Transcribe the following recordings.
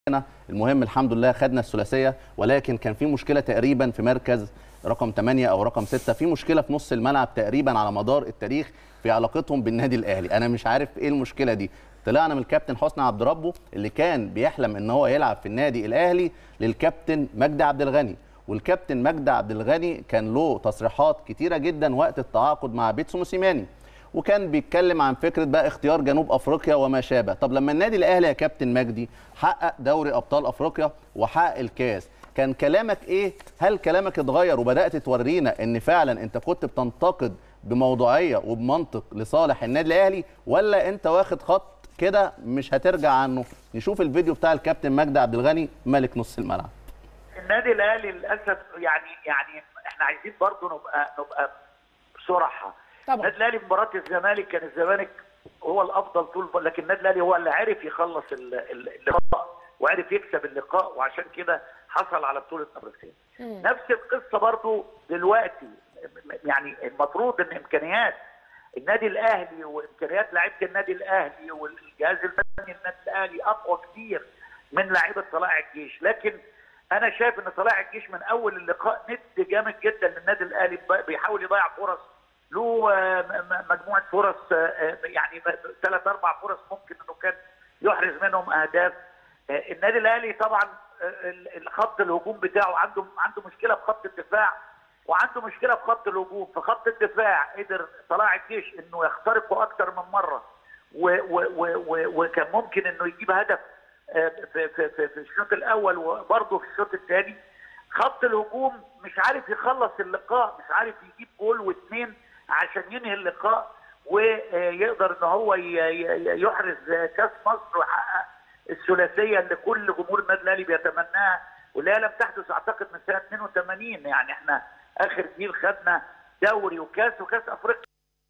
المهم الحمد لله خدنا الثلاثيه، ولكن كان في مشكله تقريبا في مركز رقم 8 او رقم 6، في مشكله في نص الملعب تقريبا على مدار التاريخ في علاقتهم بالنادي الاهلي. انا مش عارف ايه المشكله دي. طلعنا من الكابتن حسني عبد ربه اللي كان بيحلم ان هو يلعب في النادي الاهلي للكابتن مجدي عبد الغني، والكابتن مجدي عبد الغني كان له تصريحات كتيره جدا وقت التعاقد مع بيتسو موسيماني، وكان بيتكلم عن فكره بقى اختيار جنوب افريقيا وما شابه. طب لما النادي الاهلي يا كابتن مجدي حقق دوري ابطال افريقيا وحقق الكاس، كان كلامك ايه؟ هل كلامك اتغير وبدات تورينا ان فعلا انت كنت بتنتقد بموضوعيه وبمنطق لصالح النادي الاهلي، ولا انت واخد خط كده مش هترجع عنه؟ نشوف الفيديو بتاع الكابتن مجدي عبد الغني ملك نص الملعب. النادي الاهلي للاسف يعني احنا عايزين برضه نبقى بصراحه. النادي الاهلي في مباراه الزمالك كان الزمالك هو الافضل طول، لكن النادي الاهلي هو اللي عرف يخلص اللقاء وعرف يكسب اللقاء، وعشان كده حصل على بطوله افريقيا. نفس القصه برضه دلوقتي، يعني المفروض ان امكانيات النادي الاهلي وامكانيات لعيبه النادي الاهلي والجهاز الفني النادي الاهلي اقوى كتير من لعيبه طلائع الجيش، لكن انا شايف ان طلائع الجيش من اول اللقاء ند جامد جدا للنادي الاهلي، بيحاول يضيع فرص، له مجموعه فرص، يعني 3-4 فرص ممكن انه كان يحرز منهم اهداف. النادي الاهلي طبعا الخط الهجوم بتاعه عنده مشكله في خط الدفاع وعنده مشكله في خط الهجوم. في خط الدفاع قدر طلائع الجيش انه يخترقه اكتر من مره، وكان ممكن انه يجيب هدف في الشوط الاول وبرضه في الشوط الثاني. خط الهجوم مش عارف يخلص اللقاء، مش عارف يجيب جول واثنين عشان ينهي اللقاء ويقدر ان هو يحرز كاس مصر ويحقق الثلاثيه اللي كل جمهور النادي الاهلي بيتمناها، واللي هي لم تحدث اعتقد من سنه 82. يعني احنا اخر جيل خدنا دوري وكاس افريقيا.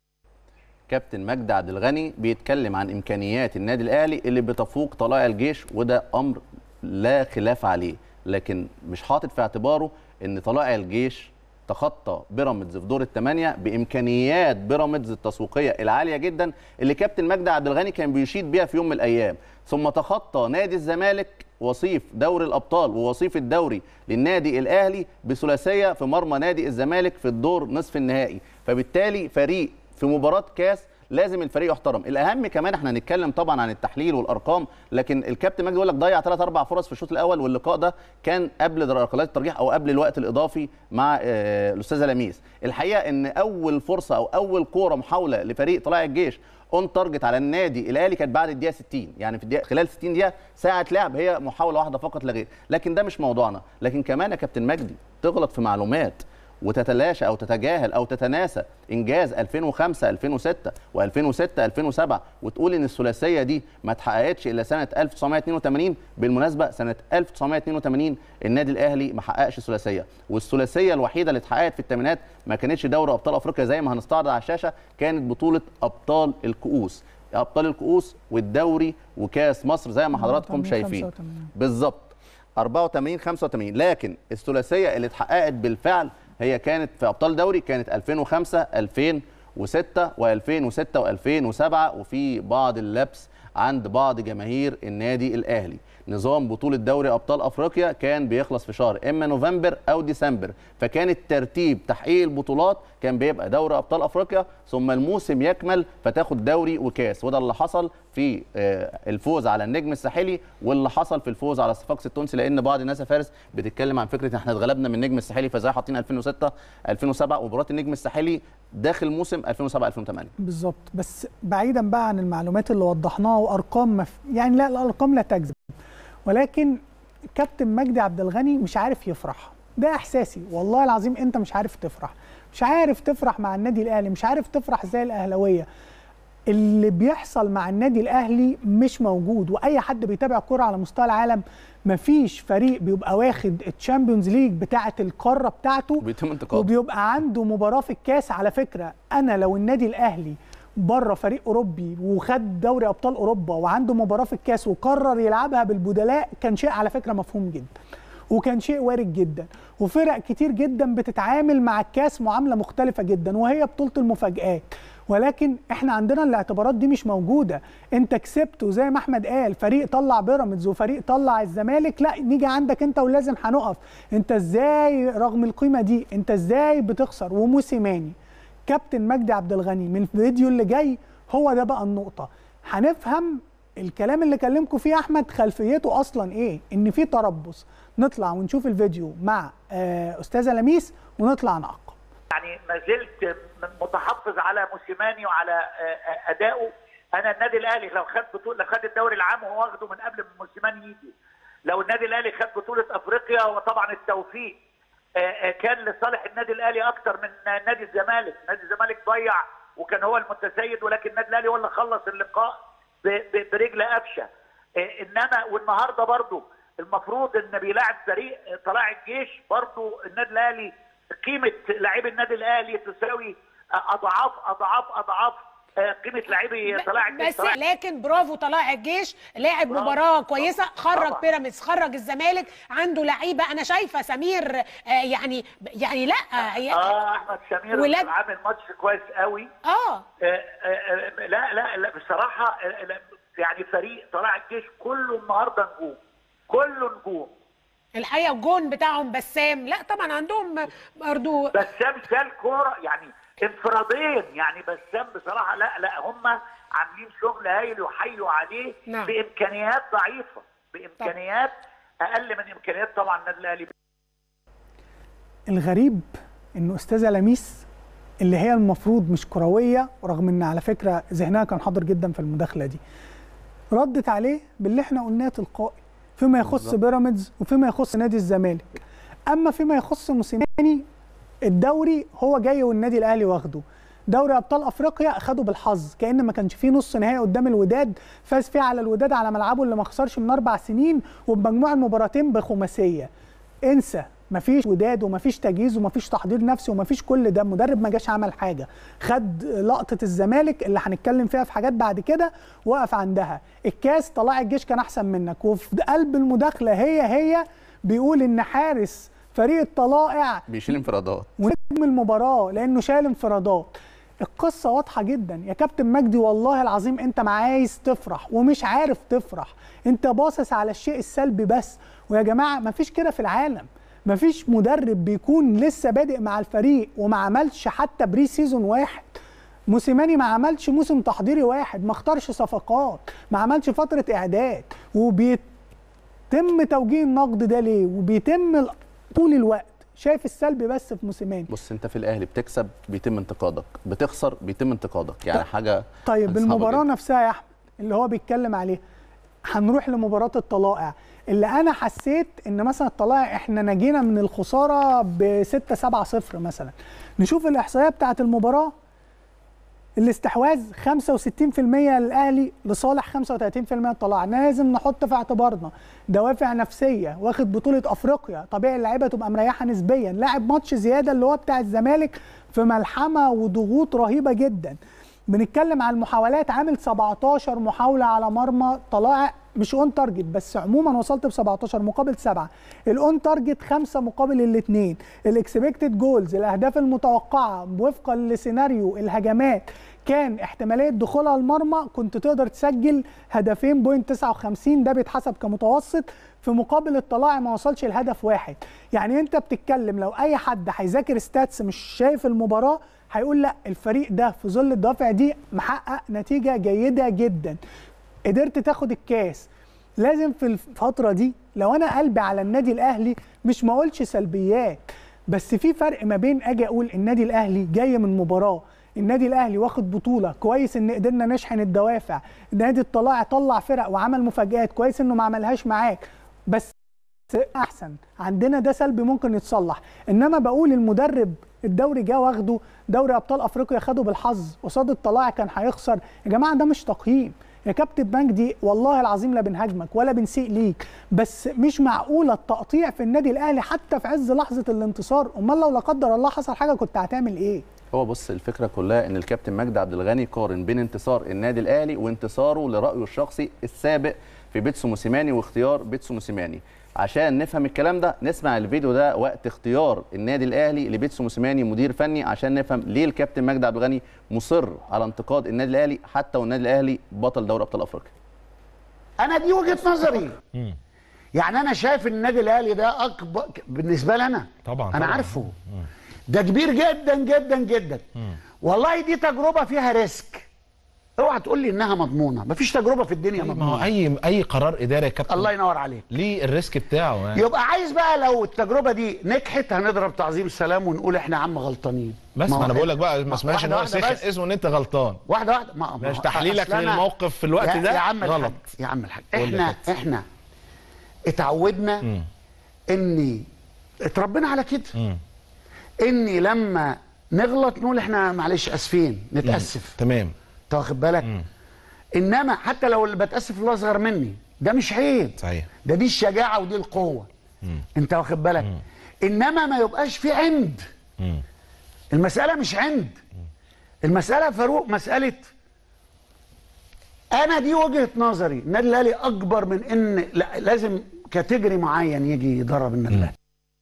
كابتن مجدي عبد الغني بيتكلم عن امكانيات النادي الاهلي اللي بتفوق طلائع الجيش، وده امر لا خلاف عليه، لكن مش حاطط في اعتباره ان طلائع الجيش تخطى بيراميدز في دور الثمانيه بامكانيات بيراميدز التسويقيه العاليه جدا اللي كابتن مجدي عبد الغني كان بيشيد بيها في يوم من الايام، ثم تخطى نادي الزمالك وصيف دوري الابطال ووصيف الدوري للنادي الاهلي بثلاثيه في مرمى نادي الزمالك في الدور نصف النهائي. فبالتالي فريق في مباراه كاس لازم الفريق يحترم. الاهم كمان احنا هنتكلم طبعا عن التحليل والارقام، لكن الكابتن مجدي يقول لك ضيع 3-4 فرص في الشوط الاول، واللقاء ده كان قبل ركلات الترجيح او قبل الوقت الاضافي مع الاستاذه لميس. الحقيقه ان اول فرصه او اول كوره محاوله لفريق طلائع الجيش اون تارجت على النادي الاهلي كانت بعد الدقيقه 60، يعني في الدقيقه خلال 60 دقيقه ساعه لعب هي محاوله واحده فقط لا غير. لكن ده مش موضوعنا. لكن كمان يا كابتن مجدي تغلط في معلومات وتتلاشى او تتجاهل او تتناسى انجاز 2005 2006 و2006 2007 وتقول ان الثلاثيه دي ما اتحققتش الا سنه 1982. بالمناسبه سنه 1982 النادي الاهلي ما حققش ثلاثيه، والثلاثيه الوحيده اللي اتحققت في الثمانينات ما كانتش دوري ابطال افريقيا زي ما هنستعرض على الشاشه، كانت بطوله ابطال الكؤوس، ابطال الكؤوس والدوري وكاس مصر زي ما حضراتكم شايفين بالظبط 84 85. لكن الثلاثيه اللي اتحققت بالفعل هي كانت في ابطال دوري كانت 2005 2006 و2006 و2007، وفي بعض اللبس عند بعض جماهير النادي الاهلي. نظام بطوله دوري ابطال افريقيا كان بيخلص في شهر اما نوفمبر او ديسمبر، فكان الترتيب تحقيق البطولات كان بيبقى دوري ابطال افريقيا ثم الموسم يكمل فتاخد دوري وكاس، وده اللي حصل في الفوز على النجم الساحلي واللي حصل في الفوز على الصفاقسي التونسي. لان بعض الناس يا فارس بتتكلم عن فكره ان احنا اتغلبنا من النجم الساحلي فازاي حاطين 2006 2007 ومباراه النجم الساحلي داخل موسم 2007 2008 بالظبط. بس بعيدا بقى عن المعلومات اللي وضحناها وارقام يعني لا الارقام لا تكذب، ولكن كابتن مجدي عبد الغني مش عارف يفرح. ده احساسي والله العظيم. انت مش عارف تفرح، مش عارف تفرح مع النادي الاهلي، مش عارف تفرح زي الاهلاويه. اللي بيحصل مع النادي الاهلي مش موجود، واي حد بيتابع كوره على مستوى العالم مفيش فريق بيبقى واخد الشامبيونز ليج بتاعه القاره بتاعته وبيبقى عنده مباراه في الكاس. على فكره انا لو النادي الاهلي بره فريق اوروبي وخد دوري ابطال اوروبا وعنده مباراه في الكاس وقرر يلعبها بالبدلاء كان شيء على فكره مفهوم جدا وكان شيء وارد جدا. وفرق كتير جدا بتتعامل مع الكاس معامله مختلفه جدا وهي بطوله المفاجآت، ولكن احنا عندنا الاعتبارات دي مش موجوده. انت كسبت وزي ما احمد قال فريق طلع بيراميدز وفريق طلع الزمالك، لا نيجي عندك انت ولازم هنقف. انت ازاي رغم القيمه دي انت ازاي بتخسر؟ وموسيماني كابتن مجدي عبد الغني من الفيديو اللي جاي هو ده بقى النقطه، هنفهم الكلام اللي كلمكم فيه احمد خلفيته اصلا ايه، ان في تربص. نطلع ونشوف الفيديو مع استاذه لميس ونطلع نعقب. يعني ما زلت متحفظ على موسيماني وعلى ادائه. انا النادي الاهلي لو خد بطوله، خد الدوري العام وهو واخده من قبل ما موسيماني يجي، لو النادي الاهلي خد بطوله افريقيا، وطبعا التوفيق كان لصالح النادي الاهلي اكتر من نادي الزمالك. نادي الزمالك ضيع وكان هو المتسيد، ولكن النادي الاهلي هو اللي خلص اللقاء برجل قفشه. انما والنهارده برضو المفروض ان بيلاعب فريق طلائع الجيش، برضو النادي الاهلي قيمه لاعبي النادي الاهلي تساوي اضعاف اضعاف اضعاف قيمه لاعبي طلائع الجيش. بس لكن برافو طلائع الجيش، لاعب مباراه كويسه، خرج بيراميدز، خرج الزمالك، عنده لعيبه. انا شايفه سمير يعني لا احمد سمير عامل ماتش كويس قوي. لا بصراحه يعني فريق طلائع الجيش كله النهارده نجوم، كله نجوم الحقيقه. الجون بتاعهم بسام، لا طبعا عندهم برضه بسام شال كوره يعني انفرادين، يعني بسام بصراحه لا هم عاملين شغل هايل وحيوا عليه. نعم. بامكانيات ضعيفه، بامكانيات اقل من امكانيات طبعا النادي الاهلي. الغريب انه استاذه لميس اللي هي المفروض مش كرويه، رغم ان على فكره ذهنها كان حاضر جدا في المداخله دي، ردت عليه باللي احنا قلناه تلقائي فيما يخص بيراميدز وفيما يخص نادي الزمالك. اما فيما يخص موسيماني، الدوري هو جاي والنادي الاهلي واخده، دوري ابطال افريقيا اخده بالحظ، كأن ما كانش فيه نص نهائي قدام الوداد، فاز فيه على الوداد على ملعبه اللي ما خسرش من 4 سنين وبمجموع المباراتين بخماسيه. انسى، مفيش وداد ومفيش تجهيز ومفيش تحضير نفسي ومفيش كل ده، المدرب ما جاش عمل حاجه، خد لقطه الزمالك اللي هنتكلم فيها في حاجات بعد كده وقف عندها. الكاس طلائع الجيش كان احسن منك، وفي قلب المداخله هي بيقول ان حارس فريق الطلائع بيشيل انفرادات ونجم المباراه لانه شايل انفرادات. القصه واضحه جدا يا كابتن مجدي، والله العظيم انت ما عايز تفرح ومش عارف تفرح، انت باصص على الشيء السلبي بس. ويا جماعه ما فيش كده في العالم، ما فيش مدرب بيكون لسه بادئ مع الفريق وما عملش حتى بري سيزون واحد. موسيماني ما عملش موسم تحضيري واحد، ما اختارش صفقات، ما عملش فتره اعداد، وبيتم توجيه النقد ده ليه؟ وبيتم طول الوقت شايف السلبي بس في موسيماني. بص انت في الاهلي بتكسب بيتم انتقادك، بتخسر بيتم انتقادك، يعني حاجه. طيب المباراه نفسها يا احمد اللي هو بيتكلم عليها، هنروح لمباراه الطلائع اللي انا حسيت ان مثلا الطلائع احنا نجينا من الخساره ب 6-7-0 مثلا. نشوف الاحصائيه بتاعه المباراه، الاستحواذ 65% للاهلي لصالح 35% للطلائع. لازم نحط في اعتبارنا دوافع نفسيه، واخد بطوله افريقيا، طبيعي اللعيبه تبقى مريحه نسبيا، لاعب ماتش زياده اللي هو بتاع الزمالك في ملحمه وضغوط رهيبه جدا. بنتكلم على المحاولات، عامل 17 محاوله على مرمى طلائع، مش اون تارجت بس، عموما وصلت ب 17 مقابل 7. الاون تارجت 5 مقابل 2. الاكسبكتد جولز، الاهداف المتوقعه وفقا لسيناريو الهجمات، كان احتماليه دخولها المرمى كنت تقدر تسجل هدفين بوينت 59، ده بيتحسب كمتوسط، في مقابل الطلائع ما وصلش الهدف واحد. يعني انت بتتكلم لو اي حد هيذاكر ستاتس مش شايف المباراه هيقول لا الفريق ده في ظل الدوافع دي محقق نتيجه جيده جدا. قدرت تاخد الكاس. لازم في الفتره دي لو انا قلبي على النادي الاهلي مش ما اقولش سلبيات، بس في فرق ما بين اجي اقول النادي الاهلي جاي من مباراه، النادي الاهلي واخد بطوله، كويس ان قدرنا نشحن الدوافع، نادي الطلائع طلع فرق وعمل مفاجآت، كويس انه ما عملهاش معاك، بس احسن عندنا ده سلبي ممكن يتصلح. انما بقول المدرب الدوري جه واخده، دوري ابطال افريقيا خده بالحظ، قصاد الطلائع كان هيخسر. يا جماعه ده مش تقييم يا كابتن مجدي، والله العظيم لا بنهاجمك ولا بنسيء ليك، بس مش معقوله التقطيع في النادي الاهلي حتى في عز لحظه الانتصار. امال لو لا قدر الله حصل حاجه كنت هتعمل ايه؟ هو بص الفكره كلها ان الكابتن مجدي عبد الغني قارن بين انتصار النادي الاهلي وانتصاره لرايه الشخصي السابق في بيتسو موسيماني واختيار بيتسو موسيماني. عشان نفهم الكلام ده نسمع الفيديو ده وقت اختيار النادي الاهلي لبيتسو موسيماني مدير فني، عشان نفهم ليه الكابتن مجدي عبد الغني مصر على انتقاد النادي الاهلي حتى والنادي الاهلي بطل دوري ابطال افريقيا. انا دي وجهه نظري. يعني انا شايف ان النادي الاهلي ده اكبر بالنسبه لي انا. طبعا انا عارفه. ده كبير جدا جدا جدا. والله دي تجربه فيها ريسك. اوعى تقول لي انها مضمونه، مفيش تجربه في الدنيا مضمونه. ما هو اي قرار اداري يا كابتن الله ينور عليك ليه الريسك بتاعه يعني. يبقى عايز بقى لو التجربه دي نجحت هنضرب تعظيم سلام ونقول احنا يا عم غلطانين. بس ما انا بقول لك بقى ما اسمهاش ان هو اسمه ان انت غلطان. واحده مش تحليلك للموقف في الوقت ده يا عم غلط. يا عم الحاج احنا اتعودنا اني اتربينا على كده. اني لما نغلط نقول احنا معلش اسفين نتاسف. تمام. انت واخد بالك؟ انما حتى لو اللي بتاسف اللي اصغر مني ده مش عيب. صحيح. ده دي الشجاعه ودي القوه. انت واخد بالك؟ انما ما يبقاش في عند. المساله مش عند. المساله فاروق مساله انا دي وجهه نظري. النادي الاهلي اكبر من ان لازم كاتيجوري معين يجي يدرب النادي الاهلي.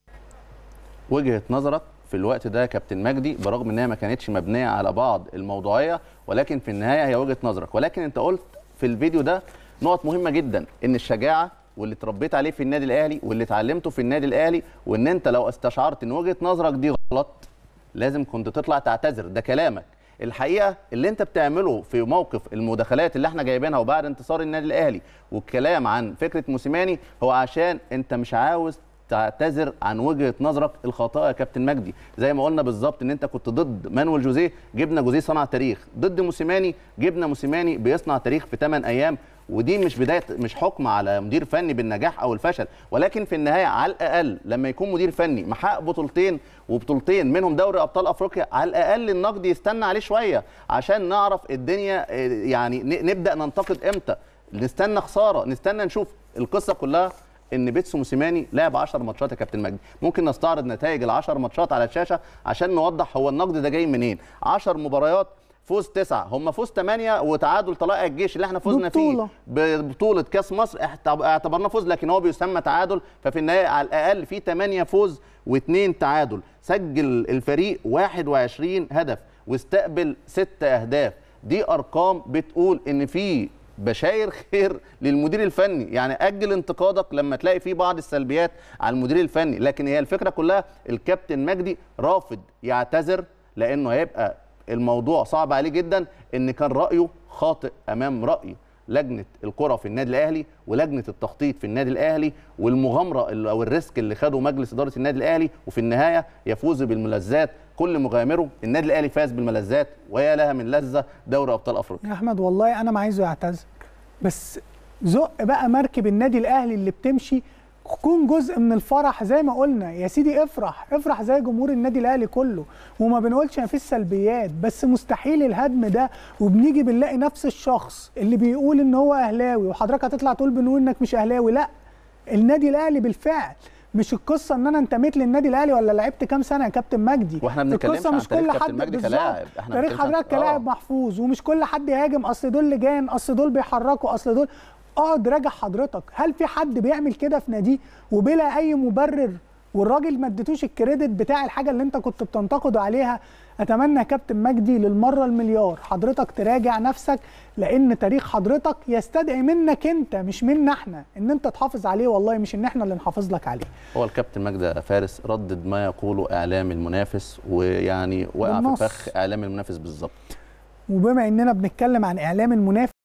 وجهه نظرك في الوقت ده يا كابتن مجدي برغم انها ما كانتش مبنيه على بعض الموضوعيه، ولكن في النهايه هي وجهه نظرك. ولكن انت قلت في الفيديو ده نقط مهمه جدا، ان الشجاعه واللي اتربيت عليه في النادي الاهلي واللي اتعلمته في النادي الاهلي، وان انت لو استشعرت ان وجهه نظرك دي غلط لازم كنت تطلع تعتذر. ده كلامك. الحقيقه اللي انت بتعمله في موقف المداخلات اللي احنا جايبينها وبعد انتصار النادي الاهلي والكلام عن فكره موسيماني هو عشان انت مش عاوز تعتذر عن وجهه نظرك الخاطئه يا كابتن مجدي. زي ما قلنا بالظبط ان انت كنت ضد مانويل جوزيه، جبنا جوزيه صنع تاريخ. ضد موسيماني جبنا موسيماني بيصنع تاريخ في 8 ايام. ودي مش بدايه، مش حكم على مدير فني بالنجاح او الفشل، ولكن في النهايه على الاقل لما يكون مدير فني محقق بطولتين وبطولتين منهم دوري ابطال افريقيا، على الاقل النقد يستنى عليه شويه عشان نعرف الدنيا يعني نبدا ننتقد امتى. نستنى خساره، نستنى نشوف القصه كلها. ان بيتسو موسيماني لعب 10 ماتشات يا كابتن مجدي، ممكن نستعرض نتائج ال10 ماتشات على الشاشه عشان نوضح هو النقد ده جاي منين. 10 مباريات فوز 9، هم فوز 8 وتعادل طلائع الجيش اللي احنا فزنا فيه ببطوله كاس مصر اعتبرناه فوز، لكن هو بيسمى تعادل. ففي النهايه على الاقل في 8 فوز و2 تعادل. سجل الفريق 21 هدف واستقبل 6 اهداف. دي ارقام بتقول ان في بشاير خير للمدير الفني. يعني اجل انتقادك لما تلاقي فيه بعض السلبيات على المدير الفني، لكن هي الفكره كلها الكابتن مجدي رافض يعتذر لانه هيبقى الموضوع صعب عليه جدا، ان كان رايه خاطئ امام راي لجنه الكره في النادي الاهلي ولجنه التخطيط في النادي الاهلي والمغامره او الريسك اللي خده مجلس اداره النادي الاهلي. وفي النهايه يفوز بالملذات كل مغامره. النادي الاهلي فاز بالملذات ويا لها من لذه دوري ابطال افريقيا. يا احمد والله انا ما عايزه يعتذر، بس زق بقى مركب النادي الاهلي اللي بتمشي، كون جزء من الفرح. زي ما قلنا يا سيدي افرح زي جمهور النادي الاهلي كله، وما بنقولش ما فيش سلبيات، بس مستحيل الهدم ده. وبنيجي بنلاقي نفس الشخص اللي بيقول ان هو اهلاوي وحضرتك هتطلع تقول بنقول انك مش اهلاوي. لا، النادي الاهلي بالفعل، مش القصه ان انا انتميت للنادي الاهلي ولا لعبت كام سنه يا كابتن مجدي. واحنا بنتكلمش عن تاريخ كابتن مجدي كلاعب، تاريخ حضرتك كلاعب محفوظ، ومش كل حد يهاجم اصل دول لجان، اصل دول بيحركوا، اصل دول. اقعد راجع حضرتك، هل في حد بيعمل كده في ناديه وبلا اي مبرر والراجل ما اديتوش الكريدت بتاع الحاجه اللي انت كنت بتنتقده عليها؟ اتمنى يا كابتن مجدي للمره المليار حضرتك تراجع نفسك، لان تاريخ حضرتك يستدعي منك انت مش منا احنا ان انت تحافظ عليه، والله مش ان احنا اللي نحافظ لك عليه. هو الكابتن مجدي فارس ردد ما يقوله اعلام المنافس، ويعني وقع في فخ اعلام المنافس بالظبط. وبما اننا بنتكلم عن اعلام المنافس